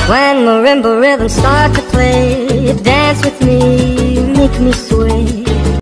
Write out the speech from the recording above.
When marimba rhythms start to play, dance with me, make me sweat.